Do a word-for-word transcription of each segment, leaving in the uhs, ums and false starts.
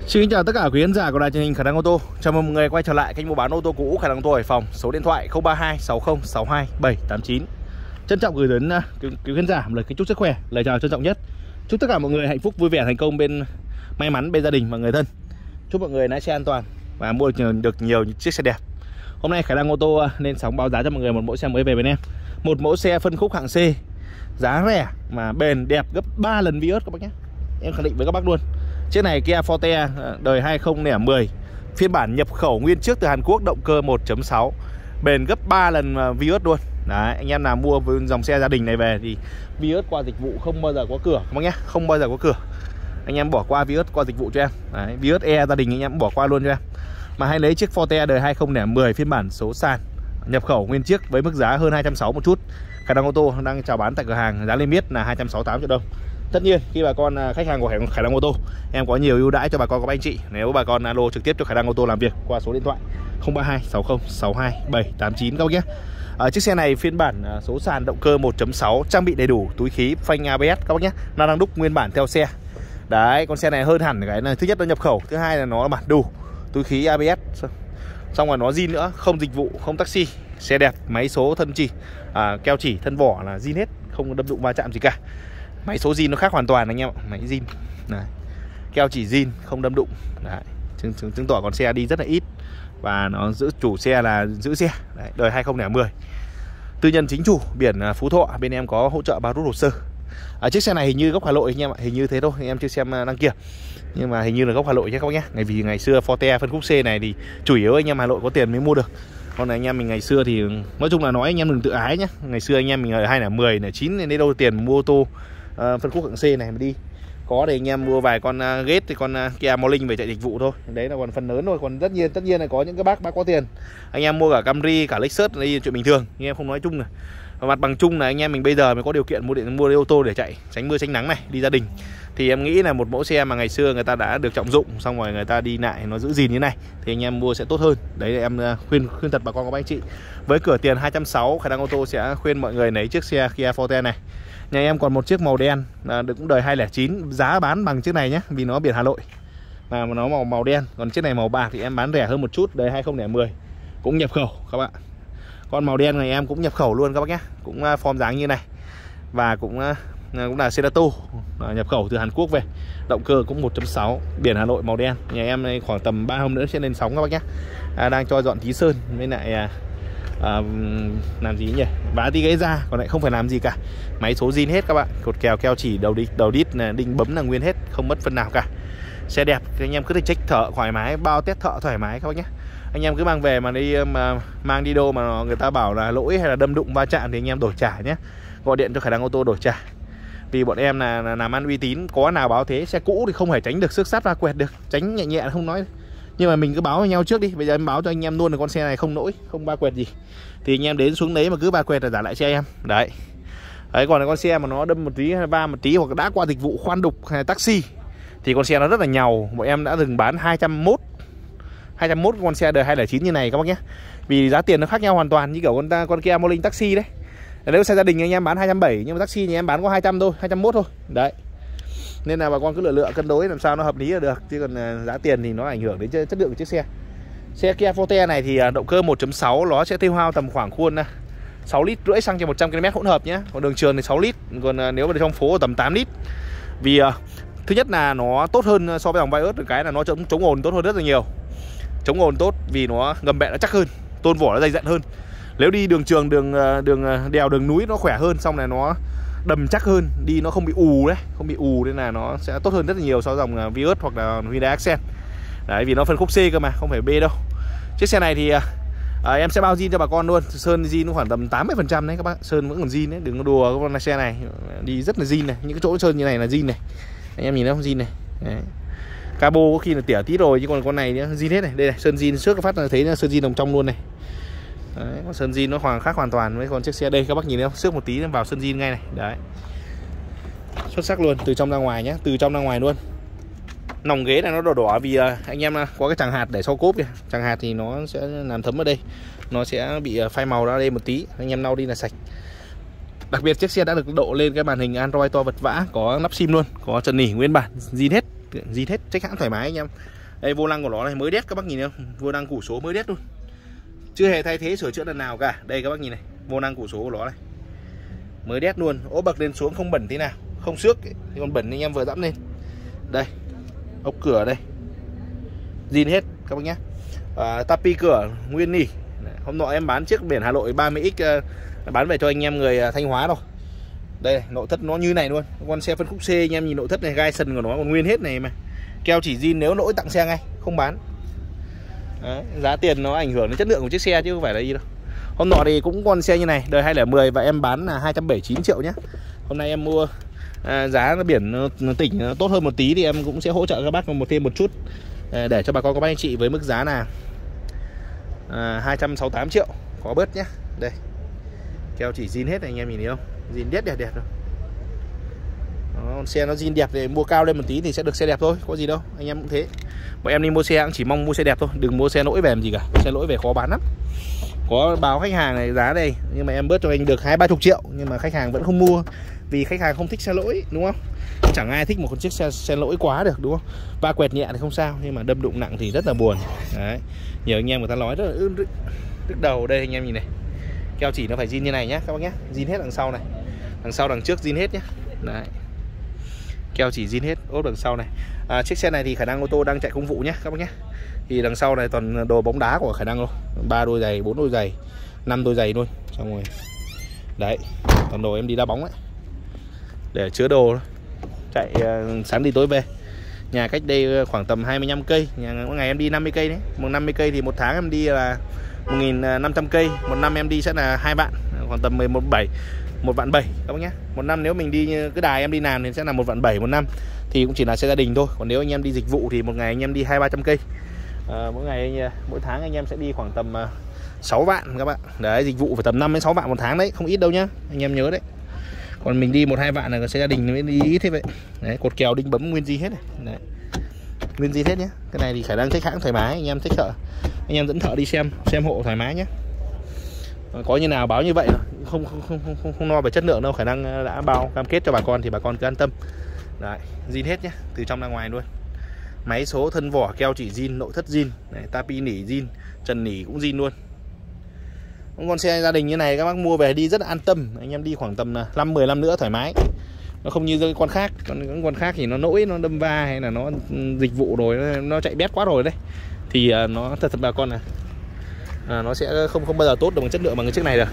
Xin chào tất cả quý khán giả của đài truyền hình Khả Năng Ô Tô. Chào mừng mọi người quay trở lại kênh mua bán ô tô cũ Khả Năng Ô Tô Hải Phòng. Số điện thoại không ba hai sáu không sáu hai bảy tám chín. Trân trọng gửi đến quý khán giả một lời kính chúc sức khỏe, lời chào trân trọng nhất. Chúc tất cả mọi người hạnh phúc, vui vẻ, thành công bên may mắn bên gia đình và người thân. Chúc mọi người lái xe an toàn và mua được nhiều chiếc xe đẹp. Hôm nay Khả Năng Ô Tô lên sóng báo giá cho mọi người một mẫu xe mới về bên em. Một mẫu xe phân khúc hạng C, giá rẻ mà bền đẹp gấp ba lần Vios các bác nhé. Em khẳng định với các bác luôn. Chiếc này Kia Forte đời hai không không một, phiên bản nhập khẩu nguyên chiếc từ Hàn Quốc, động cơ một chấm sáu, bền gấp ba lần Vios luôn. Đấy, anh em nào mua với dòng xe gia đình này về thì Vios qua dịch vụ không bao giờ có cửa các bác nhé, không bao giờ có cửa. Anh em bỏ qua Vios qua dịch vụ cho em. Đấy, Vios E gia đình anh em bỏ qua luôn cho em. Mà hay lấy chiếc Forte đời hai không không một phiên bản số sàn nhập khẩu nguyên chiếc với mức giá hơn hai trăm sáu mươi một chút. Khả Năng Ô Tô đang chào bán tại cửa hàng, giá niêm yết là hai trăm sáu mươi tám triệu đồng. Tất nhiên khi bà con khách hàng của Khả Năng Ô Tô, em có nhiều ưu đãi cho bà con các anh chị nếu bà con alo trực tiếp cho Khả Năng Ô Tô làm việc qua số điện thoại không ba hai sáu không sáu hai bảy tám chín các bác nhé. À, chiếc xe này phiên bản số sàn động cơ một chấm sáu, trang bị đầy đủ túi khí, phanh a bê ét các bác nhé, nó đang đúc nguyên bản theo xe. Đấy, con xe này hơn hẳn cái này, thứ nhất nó nhập khẩu, thứ hai là nó bản đủ túi khí a bê ét, xong rồi nó zin nữa, không dịch vụ, không taxi, xe đẹp, máy số thân chỉ, à, keo chỉ, thân vỏ là zin hết, không đâm đụng va chạm gì cả. Máy số zin nó khác hoàn toàn anh em ạ, máy zin. Đấy, keo chỉ zin, không đâm đụng. Đấy, chứng, chứng, chứng tỏ con xe đi rất là ít và nó giữ chủ xe là giữ xe. Đấy, đời hai không không một, tư nhân chính chủ, biển Phú Thọ, bên em có hỗ trợ bao rút hồ sơ. À, chiếc xe này hình như gốc Hà Nội anh em ạ, hình như thế thôi, em chưa xem đăng kiểm, nhưng mà hình như là gốc Hà Nội nhé các bác nhé. Ngày vì ngày xưa Forte phân khúc C này thì chủ yếu anh em Hà Nội có tiền mới mua được. Còn anh em mình ngày xưa thì nói chung là nói anh em đừng tự ái nhé. Ngày xưa anh em mình ở hai không một không, chín nên đâu tiền mua ô tô uh, phân khúc hạng C này mà đi. Có để anh em mua vài con uh, ghét thì con uh, Kia Morning về chạy dịch vụ thôi. Đấy là còn phần lớn rồi, còn tất nhiên tất nhiên là có những cái bác bác có tiền. Anh em mua cả Camry, cả Lexus đây chuyện bình thường, anh em không nói chung này. Và mặt bằng chung là anh em mình bây giờ mới có điều kiện mua điện mua ô tô để chạy tránh mưa tránh nắng này, đi gia đình. Thì em nghĩ là một mẫu xe mà ngày xưa người ta đã được trọng dụng, xong rồi người ta đi lại nó giữ gìn như này thì anh em mua sẽ tốt hơn. Đấy là em khuyên khuyên thật bà con các anh chị. Với cửa tiền hai trăm sáu mươi, Khả Năng Ô Tô sẽ khuyên mọi người lấy chiếc xe Kia Forte này. Nhà em còn một chiếc màu đen à, được cũng đời hai không không chín, giá bán bằng chiếc này nhé, vì nó biển Hà Nội mà nó màu màu đen. Còn chiếc này màu bạc thì em bán rẻ hơn một chút, đời hai không không một, cũng nhập khẩu các bạn. Con màu đen này em cũng nhập khẩu luôn các bác nhé, cũng form dáng như này và cũng cũng là Cerato, nhập khẩu từ Hàn Quốc về, động cơ cũng một chấm sáu, biển Hà Nội màu đen. Nhà em này khoảng tầm ba hôm nữa sẽ lên sóng các bác nhé. À, đang cho dọn tí sơn với lại à, à, làm gì nhỉ, vá tí ghế ra, còn lại không phải làm gì cả. Máy số zin hết các bạn, cột kèo keo chỉ đầu đít đầu đít là đinh bấm là nguyên hết, không mất phần nào cả. Xe đẹp thì anh em cứ thể check thợ thoải mái, bao test thợ thoải mái các bác nhé. Anh em cứ mang về mà đi mà mang đi đâu mà người ta bảo là lỗi hay là đâm đụng va chạm thì anh em đổi trả nhé, gọi điện cho Khả Năng Ô Tô đổi trả. Vì bọn em là, là làm ăn uy tín, có nào báo thế. Xe cũ thì không thể tránh được xước sắt va quẹt được, tránh nhẹ nhẹ không nói, nhưng mà mình cứ báo với nhau trước đi. Bây giờ em báo cho anh em luôn là con xe này không lỗi, không va quẹt gì, thì anh em đến xuống đấy mà cứ va quẹt là trả lại xe em. Đấy. Đấy, còn là con xe mà nó đâm một tí hay va một tí hoặc đã qua dịch vụ khoan đục hay taxi thì con xe nó rất là nhàu. Bọn em đã dừng bán hai trăm mốt hai trăm mốt con xe đời hai không không chín như này các bác nhé. Vì giá tiền nó khác nhau hoàn toàn, như kiểu con ta con Kia Morning taxi đấy. Nếu xe gia đình anh em bán hai trăm bảy mươi, nhưng mà taxi thì em bán có hai trăm thôi, hai trăm mốt thôi. Đấy. Nên là bà con cứ lựa lựa cân đối làm sao nó hợp lý là được, chứ còn giá tiền thì nó ảnh hưởng đến chất lượng của chiếc xe. Xe Kia Forte này thì động cơ một chấm sáu, nó sẽ tiêu hao tầm khoảng khuôn sáu lít rưỡi xăng trên một trăm ki lô mét hỗn hợp nhé. Còn đường trường thì sáu lít, còn nếu mà trong phố tầm tám lít. Vì thứ nhất là nó tốt hơn so với dòng Vios, được cái là nó chống chống ồn tốt hơn rất là nhiều. Chống ồn tốt vì nó ngầm bẹ nó chắc hơn, tôn vỏ nó dày dặn hơn. Nếu đi đường trường, đường đường đèo, đường núi nó khỏe hơn, xong này nó đầm chắc hơn, đi nó không bị ù đấy, không bị ù nên là nó sẽ tốt hơn rất là nhiều so với dòng Vios hoặc là Hyundai Accent. Đấy, vì nó phân khúc C cơ mà, không phải B đâu. Chiếc xe này thì à, em sẽ bao zin cho bà con luôn. Sơn zin khoảng tầm tám mươi phần trăm đấy các bác, sơn vẫn còn zin đấy, đừng có đùa con xe này, đi rất là zin này, những cái chỗ sơn như này là zin này. Anh em nhìn thấy không, zin này. Đấy. Cabo có khi là tỉa tí rồi, chứ còn con này nhá, zin hết này. Đây này, sơn zin trước phát là thấy sơn zin đồng trong luôn này. Đấy, con sơn zin nó hoàn khác hoàn toàn với con chiếc xe đây, các bác nhìn thấy không, xước một tí vào sơn zin ngay này. Đấy, xuất sắc luôn, từ trong ra ngoài nhé, từ trong ra ngoài luôn. Nòng ghế này nó đỏ đỏ vì anh em có cái chằng hạt để sau cốp kìa, chằng hạt thì nó sẽ làm thấm ở đây, nó sẽ bị phai màu ra đây một tí, anh em lau đi là sạch. Đặc biệt chiếc xe đã được độ lên cái màn hình Android to vật vã, có nắp sim luôn, có trần nỉ nguyên bản zin hết, zin hết, check hãng thoải mái anh em. Đây vô lăng của nó này mới đét các bác nhìn thấy không, vô lăng củ số mới đét luôn, chưa hề thay thế sửa chữa lần nào cả. Đây các bác nhìn này, vô lăng củ số của nó này mới đét luôn, ố bậc lên xuống không bẩn thế nào, không xước, còn bẩn anh em vừa dẫm lên. Đây ốc cửa đây zin hết các bác nhé. À, tapi cửa nguyên nỉ. Hôm nọ em bán chiếc biển Hà Nội ba mươi x uh, bán về cho anh em người Thanh Hóa rồi. Đây nội thất nó như này luôn, con xe phân khúc C anh em nhìn nội thất này, gai sần của nó còn nguyên hết này mà. Keo chỉ zin, nếu lỗi tặng xe ngay, không bán. Đấy, giá tiền nó ảnh hưởng đến chất lượng của chiếc xe chứ không phải là gì đâu. Hôm nọ thì cũng con xe như này, đời hai không một không và em bán là hai trăm bảy mươi chín triệu nhé. Hôm nay em mua à, giá biển nó tỉnh nó tốt hơn một tí thì em cũng sẽ hỗ trợ các bác một thêm một chút à, để cho bà con các bác anh chị với mức giá là à, hai trăm sáu mươi tám triệu có bớt nhé. Đây keo chỉ zin hết này, anh em nhìn thấy không, zin đẹp đẹp đẹp rồi. Đó, xe nó zin đẹp thì mua cao lên một tí thì sẽ được xe đẹp thôi, có gì đâu, anh em cũng thế. Bọn em đi mua xe cũng chỉ mong mua xe đẹp thôi, đừng mua xe lỗi về làm gì cả, xe lỗi về khó bán lắm. Có báo khách hàng này giá đây nhưng mà em bớt cho anh được hai ba chục triệu nhưng mà khách hàng vẫn không mua vì khách hàng không thích xe lỗi, đúng không? Chẳng ai thích một con chiếc xe xe lỗi quá được, đúng không? Va quẹt nhẹ thì không sao nhưng mà đâm đụng nặng thì rất là buồn. Đấy, nhiều anh em người ta nói rất là đứt đầu. Đây anh em nhìn này, keo chỉ nó phải zin như này nhá các bác nhé, zin hết đằng sau này, đằng sau đằng trước zin hết nhé. Đấy, keo chỉ zin hết, ốp đằng sau này. À, chiếc xe này thì khả năng ô tô đang chạy công vụ nhé các bác nhé. Thì đằng sau này toàn đồ bóng đá của khả năng luôn, ba đôi giày, bốn đôi giày, năm đôi giày luôn, xong rồi. Đấy, toàn đồ em đi đá bóng ấy, để chứa đồ, chạy uh, sáng đi tối về. Nhà cách đây khoảng tầm hai mươi lăm cây, nhà mỗi ngày em đi năm mươi cây đấy. Một năm mươi cây thì một tháng em đi là một nghìn năm trăm cây, một năm em đi sẽ là hai vạn, khoảng tầm mười một bảy, một vạn bảy các bác nhé. Một năm nếu mình đi cái đài em đi làm thì sẽ là một vạn bảy một năm, thì cũng chỉ là xe gia đình thôi. Còn nếu anh em đi dịch vụ thì một ngày anh em đi hai ba trăm cây. À, mỗi ngày mỗi tháng anh em sẽ đi khoảng tầm uh, sáu vạn các bạn. Đấy, dịch vụ phải tầm năm đến sáu vạn một tháng đấy, không ít đâu nhá, anh em nhớ đấy. Còn mình đi một hai vạn là xe gia đình mới đi ít thế vậy. Đấy, cột kèo đinh bấm nguyên zin hết này. Đấy, nguyên zin hết nhé. Cái này thì khả năng check hãng thoải mái, anh em thích thợ, anh em dẫn thợ đi xem xem hộ thoải mái nhé. Có như nào báo như vậy, không không không không không, không lo về chất lượng đâu, khả năng đã bao cam kết cho bà con thì bà con cứ an tâm. Đấy, zin hết nhé, từ trong ra ngoài luôn. Máy số, thân vỏ, keo chỉ zin, nội thất zin, tapi nỉ zin, trần nỉ cũng zin luôn. Con xe gia đình như này các bác mua về đi rất là an tâm, anh em đi khoảng tầm năm mười năm nữa thoải mái. Nó không như cái con khác, con những con khác thì nó nỗi, nó đâm va hay là nó dịch vụ rồi, nó, nó chạy bét quá rồi đấy. Thì uh, nó thật thật bà con này, à, nó sẽ không không bao giờ tốt được bằng chất lượng bằng cái chiếc này được.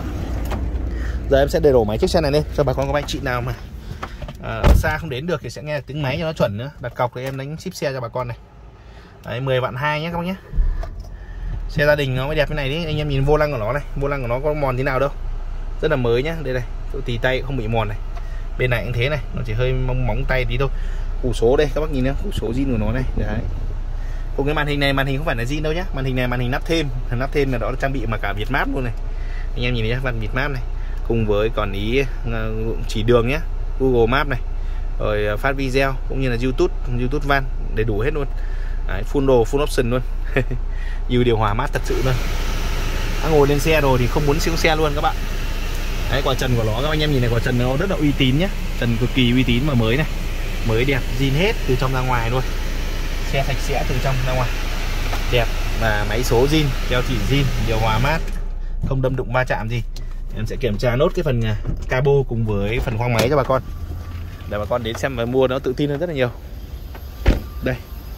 Giờ em sẽ để đổ máy chiếc xe này lên cho bà con các anh chị nào mà à, xa không đến được thì sẽ nghe tiếng máy cho nó chuẩn nữa. Đặt cọc thì em đánh ship xe cho bà con này. Đấy, mười vạn hai nhé các bác nhé. Xe gia đình nó mới đẹp như này đấy, anh em nhìn vô lăng của nó này, vô lăng của nó có mòn thế nào đâu, rất là mới nhá. Đây này, chỗ tì tay không bị mòn này, bên này cũng thế này, nó chỉ hơi mong móng tay tí thôi. Củ số đây các bác nhìn nhá, củ số zin của nó này. Đấy, cùng cái màn hình này, màn hình không phải là zin đâu nhá, màn hình này màn hình nắp thêm, nắp thêm là đó là trang bị mà cả Việt Map luôn này, anh em nhìn nhá, phần Việt Map này, cùng với còn ý chỉ đường nhá, Google Maps này, rồi phát video cũng như là YouTube, YouTube van đầy đủ hết luôn. Đấy, full đồ, full option luôn. Nhiều điều hòa mát thật sự luôn. Đã ngồi lên xe rồi thì không muốn xuống xe luôn các bạn. Đấy, quả trần của nó các anh em nhìn này, quả trần nó rất là uy tín nhá, trần cực kỳ uy tín mà mới này, mới đẹp, zin hết từ trong ra ngoài luôn. Xe sạch sẽ từ trong ra ngoài, đẹp, và máy số zin, keo chỉ zin, điều hòa mát, không đâm đụng va chạm gì. Em sẽ kiểm tra nốt cái phần cabo cùng với phần khoang máy cho bà con, để bà con đến xem và mua nó tự tin hơn rất là nhiều. Đây,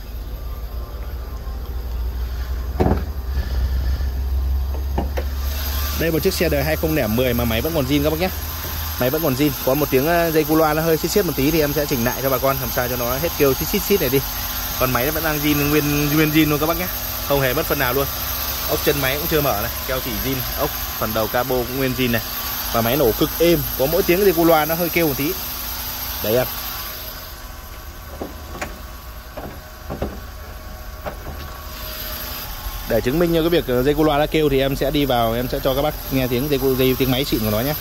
đây một chiếc xe đời hai không không một mà máy vẫn còn zin các bác nhé. Máy vẫn còn zin, có một tiếng dây cu loa nó hơi xít xít một tí thì em sẽ chỉnh lại cho bà con, làm sao cho nó hết kêu xít xít xít này đi. Còn máy nó vẫn đang zin, nguyên nguyên zin luôn các bác nhé, không hề mất phần nào luôn. Ốc chân máy cũng chưa mở này, keo chỉ zin, ốc phần đầu cabo cũng nguyên zin này, và máy nổ cực êm, có mỗi tiếng dây cu loa nó hơi kêu một tí. Đấy em. Để chứng minh cho cái việc dây cu loa đã kêu thì em sẽ đi vào, em sẽ cho các bác nghe tiếng dây dây tiếng máy xịn của nó nhé.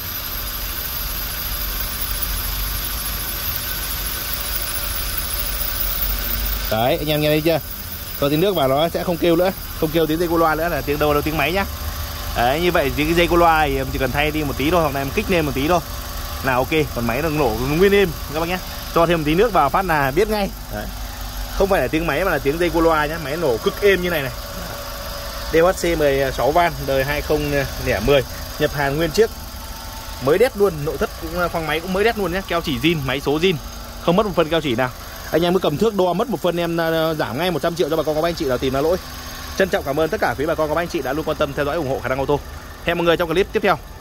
Đấy, anh em nghe thấy chưa? Cho tiếng nước vào nó sẽ không kêu nữa, không kêu tiếng dây cu loa nữa, là tiếng đầu đầu tiếng máy nhá. Đấy, như vậy cái dây cu loa thì em chỉ cần thay đi một tí thôi, hoặc là em kích lên một tí thôi là ok. Còn máy nó nổ nguyên êm các bác nhé. Cho thêm một tí nước vào phát là biết ngay. Đấy. Không phải là tiếng máy mà là tiếng dây cô loa nhá. Máy nổ cực êm như này này. đê hát xê mười sáu van đời hai không không không, nhập hàng nguyên chiếc, mới đét luôn, nội thất cũng khoang máy cũng mới đét luôn nhé, keo chỉ zin, máy số zin, không mất một phân keo chỉ nào. Anh em cứ cầm thước đo mất một phân em giảm ngay một trăm triệu cho bà con có anh chị nào tìm ra lỗi. Trân trọng cảm ơn tất cả quý bà con có anh chị đã luôn quan tâm theo dõi ủng hộ Khả Năng Ô Tô. Hẹn mọi người trong clip tiếp theo.